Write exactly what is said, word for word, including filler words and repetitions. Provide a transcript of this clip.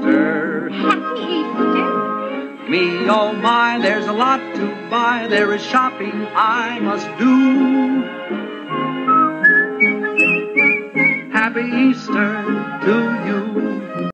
Easter. Happy Easter. Me, oh my, there's a lot to buy. There is shopping I must do. Happy Easter to you.